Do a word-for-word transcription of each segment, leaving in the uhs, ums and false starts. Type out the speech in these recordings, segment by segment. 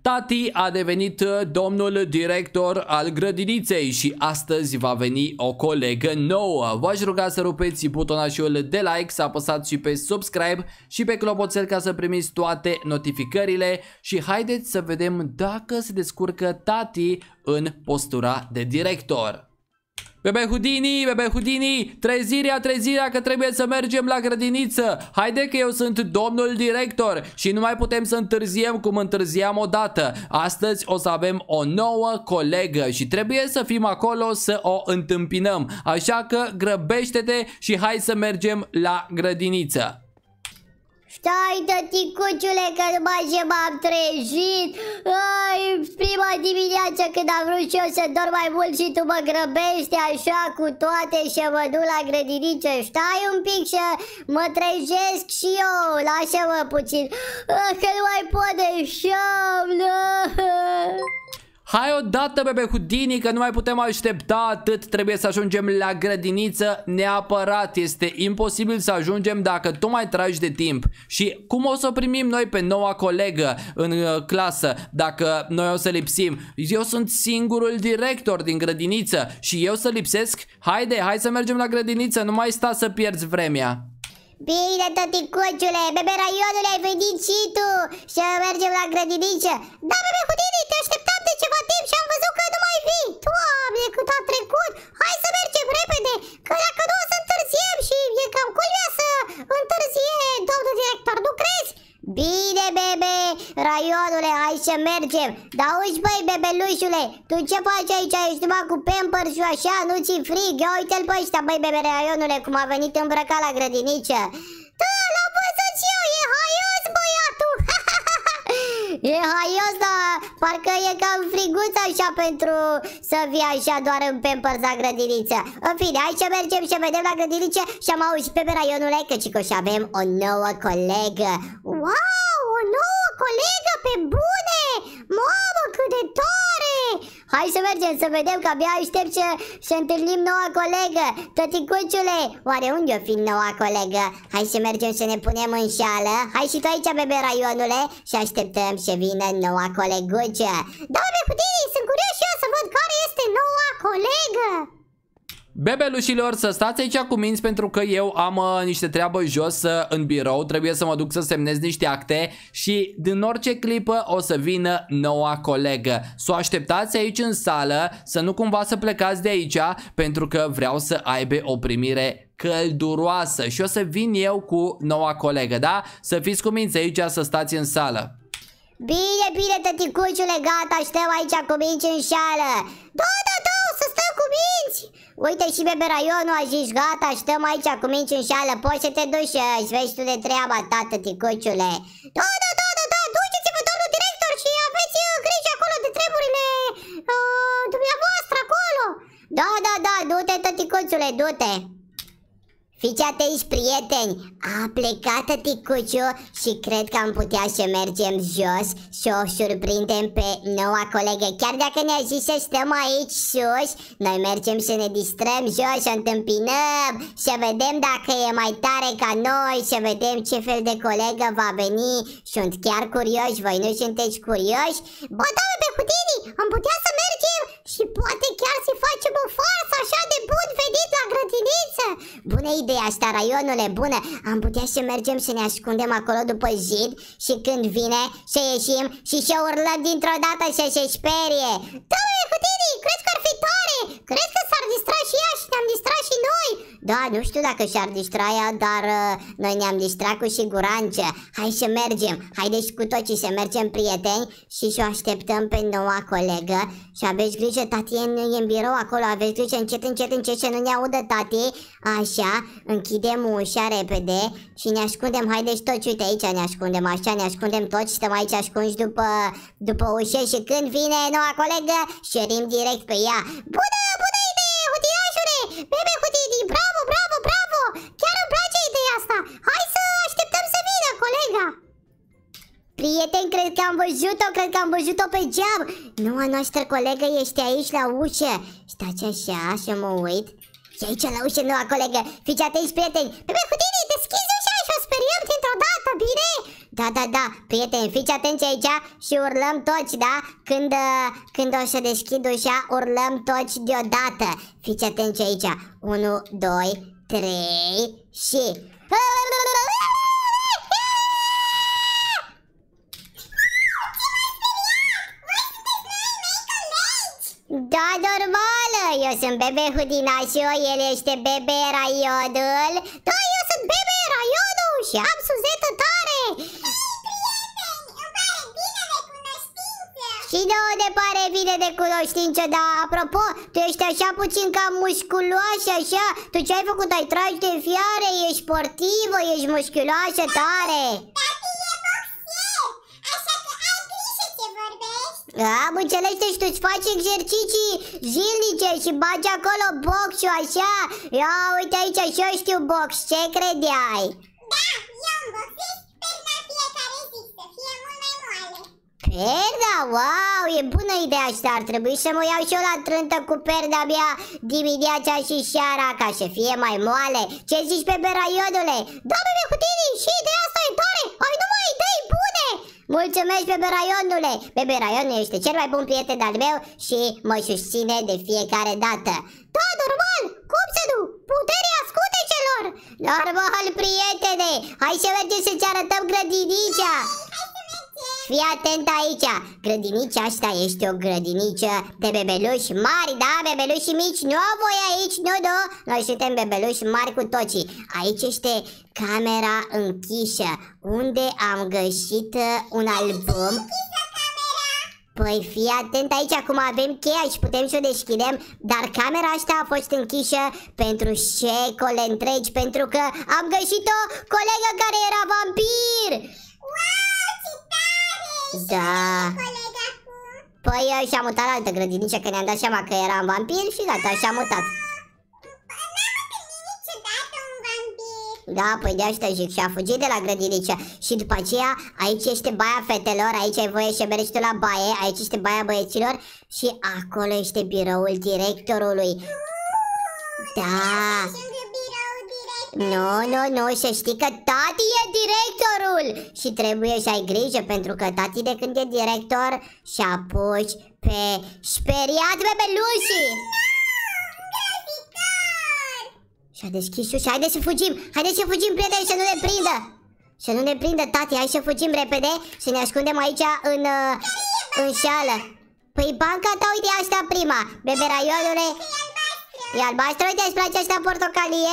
Tati a devenit domnul director al grădiniței și astăzi va veni o colegă nouă. V-aș ruga să rupeți butonașul de like, să apăsați și pe subscribe și pe clopoțel ca să primiți toate notificările și haideți să vedem dacă se descurcă Tati în postura de director. Bebe Houdini, Bebe Houdini, trezirea, trezirea că trebuie să mergem la grădiniță. Haide că eu sunt domnul director și nu mai putem să întârziem cum întârziam odată. Astăzi o să avem o nouă colegă și trebuie să fim acolo să o întâmpinăm. Așa că grăbește-te și hai să mergem la grădiniță. Stai, tăticuciule, că numai ce m-am trezit. Ai, prima dimineață când am vrut și eu să dorm mai mult și tu mă grăbești așa cu toate și mă duc la grădiniță. Stai un pic și mă trezesc și eu. Lasă-mă puțin, că nu mai pot de șoamnă. Hai odată, Bebe Houdini, că nu mai putem aștepta atât. Trebuie să ajungem la grădiniță neapărat. Este imposibil să ajungem dacă tu mai tragi de timp. Și cum o să primim noi pe noua colegă în uh, clasă dacă noi o să lipsim? Eu sunt singurul director din grădiniță și eu să lipsesc? Haide, hai să mergem la grădiniță, nu mai sta să pierzi vremea. Bine, tăticuciule, Bebe Raionule, ai venit și tu să mergem la grădiniță. Da, Bebe Houdini, te așteptam de ceva timp și am văzut că nu mai vii. Doamne, cât a trecut. Hai să mergem repede, că dacă nu o să întârziem și e cam culmea să întârzie, domnul director, nu crezi? Bine, Bebe Raionule, hai să mergem. Dar uși, băi, bebelușule, tu ce faci aici? Ești numai cu Pampers și așa, nu ți-i frig? Ia uite-l pe ăștia, băi, Bebe Raionule, cum a venit îmbrăcat la grădiniță. Da, l-am văzut și eu, e haios băiatul. E haios, dar parcă e cam friguț așa pentru să fie așa doar în Pampers la grădiniță. În fine, hai să mergem și vedem la grădiniță și am auzit, Bebe Raionule, că cico și avem o nouă colegă. Wow, o nouă colegă pe bune! Mamă, cât de tare! Hai să mergem să vedem, că abia aștept să, să întâlnim noua colegă. Tăticuciule, oare unde o fi noua colegă? Hai să mergem să ne punem în șală. Hai și tu aici, Bebe Raionule, și așteptăm să vină noua coleguță. Da, Bebe Houdini, sunt curios și eu să văd care este noua colegă. Bebelușilor, să stați aici cu minți pentru că eu am uh, niște treabă jos uh, în birou. Trebuie să mă duc să semnez niște acte și din orice clipă o să vină noua colegă. Să o așteptați aici în sală, să nu cumva să plecați de aici, pentru că vreau să aibă o primire călduroasă și o să vin eu cu noua colegă, da? Să fiți cu minți aici, să stați în sală. Bine, bine, tăticuciule, gata, aștept aici cu minți în șală. Da, da, da, o să stăm cu minți. Uite, și Bebe Raionu a zis, gata, stăm aici cu minți în șală. Poți să te duci și vezi tu de treaba ta, tăticuciule. Da, da, da, da, da, duceți-vă, domnul director, și aveți grijă acolo de treburile uh, dumneavoastră acolo. Da, da, da, du-te, tăticuciule, du-te. Fiți atenți, prieteni, a plecat tăticuciu și cred că am putea să mergem jos și o surprindem pe noua colegă. Chiar dacă ne-a zis să stăm aici sus, noi mergem să ne distrăm jos, să întâmpinăm, să vedem dacă e mai tare ca noi, să vedem ce fel de colegă va veni. Sunt chiar curioși, voi nu sunteți curioși? Bă, da, Bebe Houdini, am putea să mergem și poate chiar să facem o farsă așa de bun venit la grădiniță. Bună idee asta, Raionule, bună. Am putea să mergem să ne ascundem acolo după zid și când vine să ieșim și să urlăm dintr-o dată să se sperie. Da, Bebe Houdini, crezi că ar fi tare? Crezi că s-ar distra și ea și ne-am distrat și noi? Da, nu știu dacă și-ar distra ea, dar uh, noi ne-am distrat cu siguranță. Hai să mergem, haideți cu toții să mergem, prieteni, și să o așteptăm pe noua colegă. Și aveți grijă, tati e în, e în birou acolo, aveți grijă, încet, încet, încet, să nu ne audă tati. Așa, închidem ușa repede și ne ascundem, haideți toți, uite aici ne ascundem, așa, ne ascundem toți, stăm aici ascunși după, după ușă și când vine noua colegă, șerim direct pe ea. Bună, bună idee, Hutiașule! Bebe Houdini, bravo, bravo, bravo! Chiar îmi place ideea asta! Hai să așteptăm să vină colega! Prieteni, cred că am văzut-o, cred că am văzut-o pe geam. Noua noastră colegă este aici la ușă. Stați așa, să mă uit. E aici la ușă noua colegă. Fiți atenți, prieteni. Bebe Houdini, deschizi ușa și o speriem dintr-o dată, bine? Da, da, da, prieteni, fiți atenți aici și urlăm toți, da? Când, când o să deschid ușa, urlăm toți deodată. Fiți atenți aici. unu, doi, trei și... Da, normal, eu sunt Bebe Hudinașu, el este Bebe Raiodul. Da, eu sunt Bebe Raiodul și am suzetă tare. Și nouă ne pare bine de cunoștință, dar apropo, tu ești așa puțin cam musculoasă, așa. Tu ce ai făcut? Ai tras de fiare, ești sportivă, ești musculoasă tare. Am înțeles, deci tu-ți faci exerciții zilnice și bagi acolo boxul, așa? Ia uite aici, și eu știu box, ce credeai? Da, eu îmi boxez perna fiecare zi, să fie mult mai moale. Perna? Wow, e bună ideea asta, ar trebui să mă iau și eu la trântă cu perna mea dimineața și seara, ca să fie mai moale. Ce zici, Bebe Raiodule? Da, Bebe Hutini, și ideea asta e tare, ai numai idei bune! Mulțumesc, Bebe Raionule! Bebe Raion este cel mai bun prieten al meu și mă susține de fiecare dată. Da, normal! Cum să nu? Puterea scutecelor! Normal, prietene! Hai să mergem să-ți arătăm grădinicea! Fii atent aici! Grădinicea asta este o grădiniță de bebeluși mari, da? Bebeluși mici, nu voi aici, nu, nu! Noi suntem bebeluși mari cu toții. Aici este camera închisă, unde am găsit un album. Păi fii atent aici, acum avem cheia și putem să o deschidem. Dar camera asta a fost închisă pentru secole întregi, pentru că am găsit o colegă care era vampir. Da. Păi eu și-am mutat la altă grădiniță, că ne-am dat seama că eram vampir și gata, și-am mutat. Da, păi de asta zic, și-a fugit de la grădiniță. Și după aceea, aici este baia fetelor, aici ai voie să mergi tu la baie, aici este baia băieților și acolo este biroul directorului. Da. Nu, nu, nu, să știi că tati e directorul și trebuie să ai grijă, pentru că tati, de când e director, și-a pus pe speriat bebelușii. Și-a deschis ușa, haide să fugim, haide să fugim, prieteni, să nu ne prindă. Să nu ne prindă tati, hai să fugim repede, să ne ascundem aici în, uh, în șală. Păi banca ta, uite asta prima, Bebe Raiodule. E albastră, uite, îți place asta portocalie?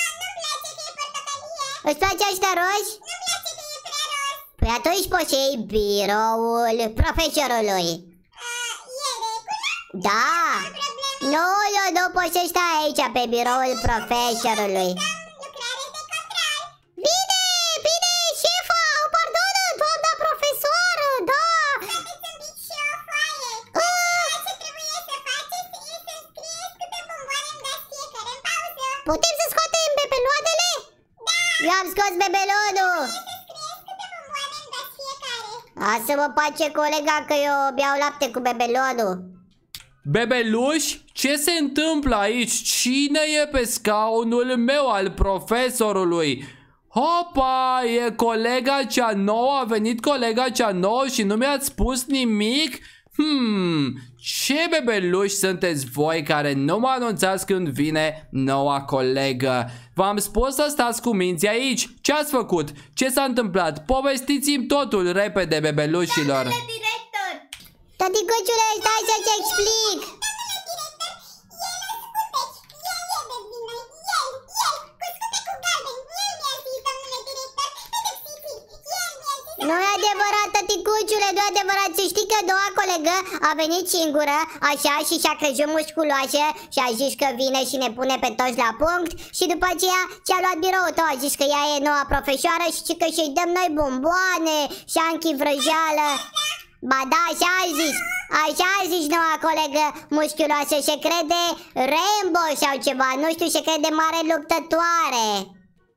Îți place asta roz? Nu-mi place că e prea roz. Păi atunci poți să iei biroul profesorului. Uh, e de culoare? Da. Nu, nu, nu poți să stai aici pe biroul profesorului. Lucrare de control. Bine, bine, șefa, pardon, doamna profesoră, da. Aveți un pic și o foaie. Ceea ce trebuie să faceți e să scrieți câte bomboane îmi dați fiecare în pauză. Putem să scoatem bebeloadele? Da. Eu am scos bebelodul. Să scrieți câte bomboane îmi dați fiecare. Lasă-mă pace, colega, că eu beau lapte cu bebelodul. Bebeluși, ce se întâmplă aici? Cine e pe scaunul meu al profesorului? Hopa, e colega cea nouă, a venit colega cea nouă și nu mi-ați spus nimic? Hmm, ce bebeluși sunteți voi care nu mă anunțați când vine noua colegă? V-am spus să stați cu minți aici. Ce ați făcut? Ce s-a întâmplat? Povestiți-mi totul repede, bebelușilor. Domnule director! Tăticuțule, stai să-ți explic. Domnule director, el în scuteci, el e de vină, el, el, cu scute cu galben, el mi-a zis, domnule director, pedepsiți-l, el mi-a zis... Nu e adevărat, tăticuțule, nu e adevărat. Să știi că noua colegă a venit singură, așa, și și-a crezut musculoasă și a zis că vine și ne pune pe toți la punct. Și după aceea ți-a luat biroul tău, a zis că ea e noua profesoară și că și-i dăm noi bomboane și anchi vrăjeală. Ba da, așa a zis, așa a zis noua colegă musculoasă, se crede Rambo sau ceva, nu știu, se crede mare luptătoare.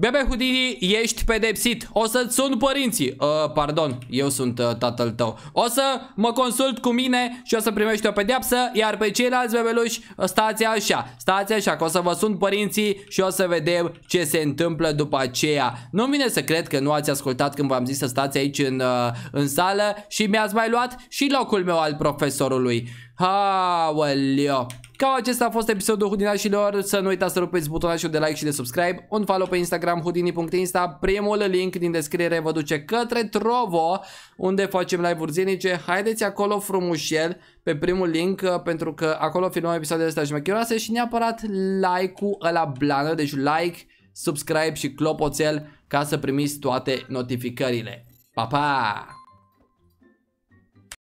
Bebe Houdini, ești pedepsit. O să-ți sun părinții. uh, Pardon, eu sunt uh, tatăl tău. O să mă consult cu mine și o să primești o pedeapsă. Iar pe ceilalți bebeluși, stați așa. Stați așa, că o să vă sun părinții și o să vedem ce se întâmplă după aceea. Nu-mi vine să cred că nu ați ascultat când v-am zis să stați aici în, uh, în sală și mi-ați mai luat și locul meu al profesorului. Aoleo. Cam acesta a fost episodul Houdinașilor. Să nu uitați să rupeți butonul de like și de subscribe. Un follow pe Instagram houdini punct insta. Primul link din descriere vă duce către Trovo, unde facem live-uri zilnice. Haideți acolo frumușel pe primul link, pentru că acolo filmăm episoadele astea șmecheroase. Și neapărat like-ul ăla blană. Deci like, subscribe și clopoțel ca să primiți toate notificările. Pa, pa!